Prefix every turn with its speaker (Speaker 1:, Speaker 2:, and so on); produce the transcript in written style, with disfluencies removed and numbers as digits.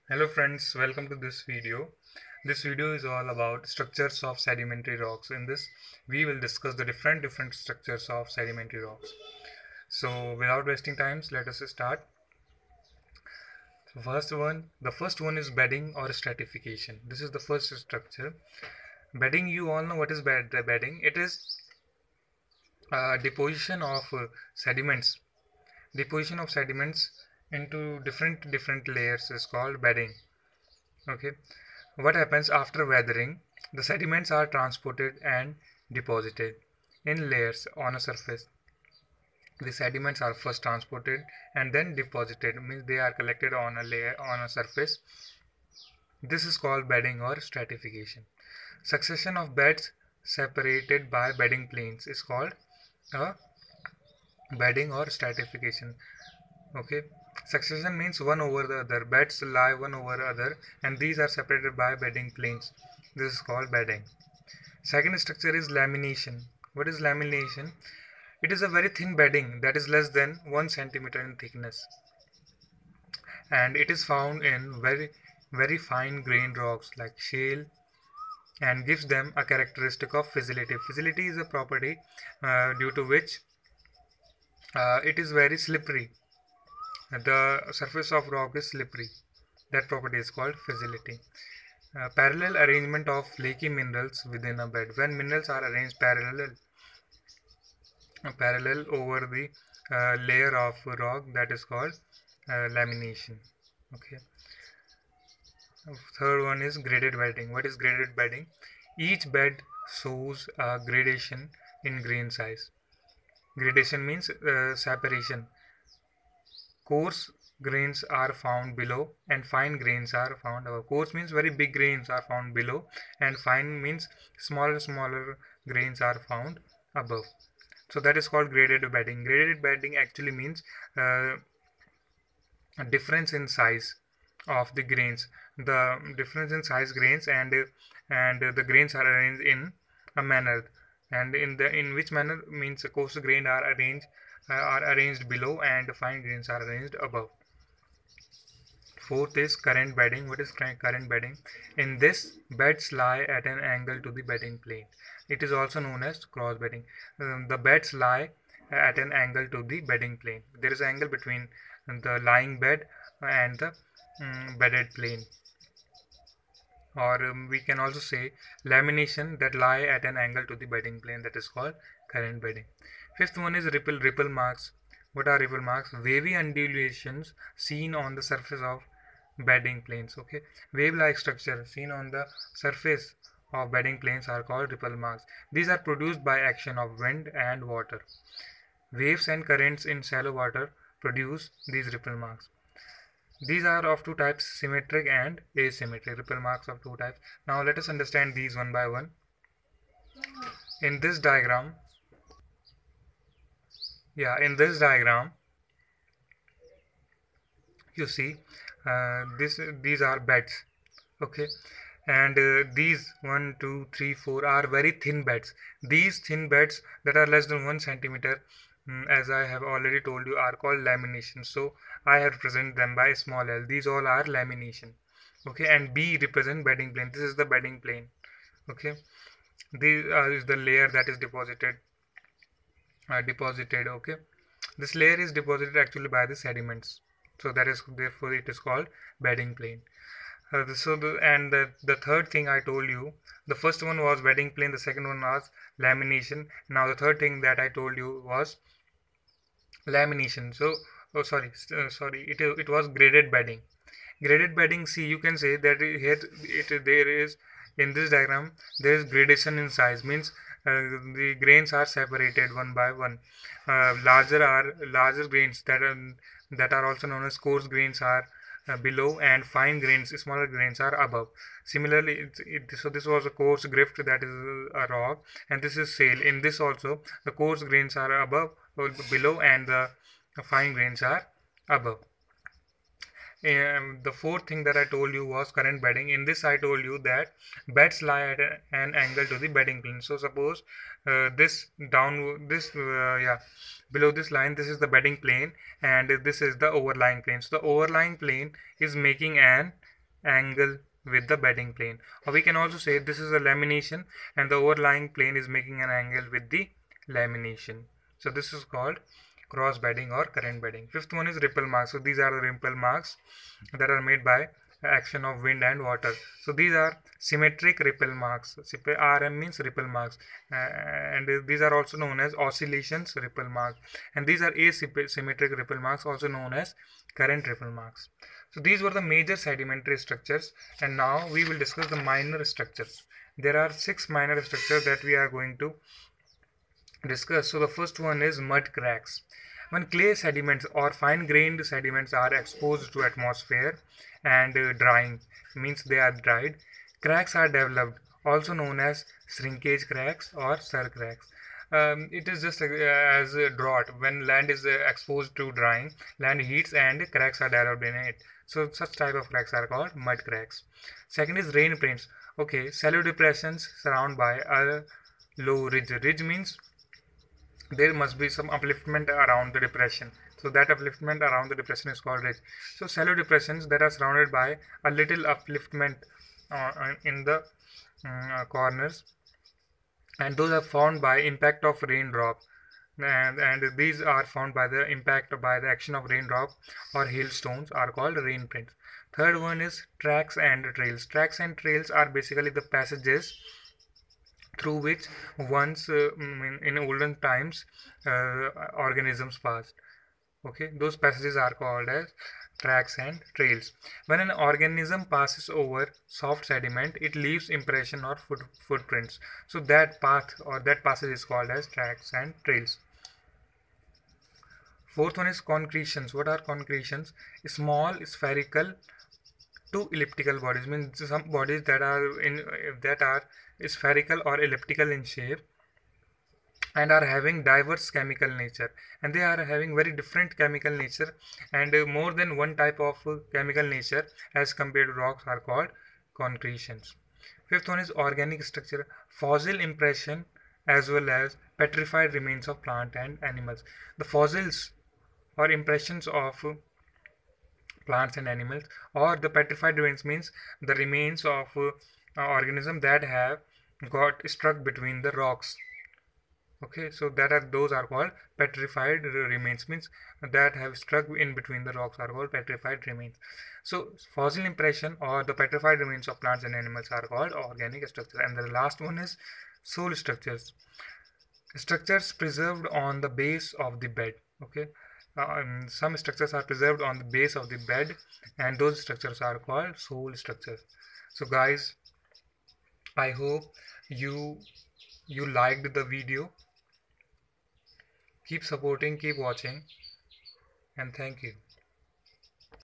Speaker 1: Hello friends, welcome to this video. This video is all about structures of sedimentary rocks. In this, we will discuss the different structures of sedimentary rocks. So without wasting times, let us start. The first one is bedding or stratification. This is the first structure. Bedding, you all know what is bedding. It is deposition of sediments. Deposition of sediments into different layers is called bedding. Okay, what happens after weathering? The sediments are transported and deposited in layers on a surface. The sediments are first transported and then deposited, means they are collected on a layer on a surface. This is called bedding or stratification. Succession of beds separated by bedding planes is called a bedding or stratification. Okay, succession means one over the other. Beds lie one over the other and these are separated by bedding planes. This is called bedding. Second structure is lamination. What is lamination? It is a very thin bedding that is less than 1 centimeter in thickness, and it is found in very fine grained rocks like shale and gives them a characteristic of fissility. Fissility is a property due to which it is very slippery. The surface of rock is slippery. That property is called fissility. Parallel arrangement of flaky minerals within a bed. When minerals are arranged parallel over the layer of rock, that is called lamination. Okay. Third one is graded bedding. What is graded bedding? Each bed shows a gradation in grain size. Gradation means separation. Coarse grains are found below and fine grains are found above. Coarse means very big grains are found below and fine means smaller grains are found above. So that is called graded bedding. Graded bedding actually means a difference in size of the grains. The difference in size grains and the grains are arranged in a manner, and in which manner means coarse grain are arranged below and fine grains are arranged above. Fourth is current bedding. What is current bedding? In this, beds lie at an angle to the bedding plane. It is also known as cross bedding. The beds lie at an angle to the bedding plane. There is an angle between the lying bed and the bedded plane. Or we can also say lamination that lie at an angle to the bedding plane. That is called current bedding. Fifth one is ripple marks. What are ripple marks? Wavy undulations seen on the surface of bedding planes. Okay, wave like structure seen on the surface of bedding planes are called ripple marks. These are produced by action of wind and water. Waves and currents in shallow water produce these ripple marks. These are of two types, symmetric and asymmetric. Ripple marks of two types. Now let us understand these one by one. In this diagram, you see these are beds. Okay, and these 1 2 3 4 are very thin beds. These thin beds that are less than 1 centimeter, as I have already told you, are called lamination. So I have represented them by small l. These all are lamination. Okay, and B represent bedding plane. This is the bedding plane. Okay, this is the layer that is deposited. Okay, this layer is deposited actually by the sediments, so that is therefore it is called bedding plane. The third thing I told you, the first one was bedding plane, the second one was lamination. Now the third thing that I told you was lamination. So oh sorry, it was graded bedding. Graded bedding, see, you can say that there is, in this diagram there is gradation in size, means the grains are separated one by one. Larger grains that are also known as coarse grains are below, and fine grains, smaller grains, are above. Similarly, so this was a coarse grift, that is a rock, and this is shale. In this also, the coarse grains are above or below, and the fine grains are above. The fourth thing that I told you was current bedding. In this, I told you that beds lie at an angle to the bedding plane. So suppose below this line, this is the bedding plane, and this is the overlying plane. So the overlying plane is making an angle with the bedding plane, or we can also say this is a lamination and the overlying plane is making an angle with the lamination. So this is called cross bedding or current bedding. Fifth one is ripple marks. So these are the ripple marks that are made by action of wind and water. So these are symmetric ripple marks. RM means ripple marks, and these are also known as oscillations ripple marks, and these are asymmetric ripple marks, also known as current ripple marks. So these were the major sedimentary structures, and now we will discuss the minor structures. There are 6 minor structures that we are going to discuss. So the first one is mud cracks. When clay sediments or fine-grained sediments are exposed to atmosphere and drying, means they are dried, cracks are developed, also known as shrinkage cracks or sur cracks. It is just as a drought. When land is exposed to drying, land heats and cracks are developed in it. So such type of cracks are called mud cracks. Second is rain prints. Okay, shallow depressions surrounded by a low ridge. Ridge means there must be some upliftment around the depression. So that upliftment around the depression is called ridge. So shallow depressions that are surrounded by a little upliftment in the corners, and those are formed by impact of raindrop, and these are formed by the impact by the action of raindrop or hailstones are called rain prints. Third one is tracks and trails. Tracks and trails are basically the passages through which once in olden times organisms passed. Okay, those passages are called as tracks and trails. When an organism passes over soft sediment, it leaves impression or footprints. So that path or that passage is called as tracks and trails. Fourth one is concretions. What are concretions? Small spherical to elliptical bodies, means some bodies that are spherical or elliptical in shape and are having diverse chemical nature, and they are having very different chemical nature, and more than one type of chemical nature as compared to rocks are called concretions. Fifth one is organic structure. Fossil impression as well as petrified remains of plant and animals. The fossils or impressions of plants and animals, or the petrified remains means the remains of organisms that have got struck between the rocks. Okay, so those are called petrified remains, means that have struck in between the rocks are called petrified remains. So fossil impression or the petrified remains of plants and animals are called organic structures. And the last one is soil structures. Structures preserved on the base of the bed. Okay, some structures are preserved on the base of the bed, and those structures are called soil structures. So guys, I hope you liked the video. Keep supporting, keep watching, and thank you.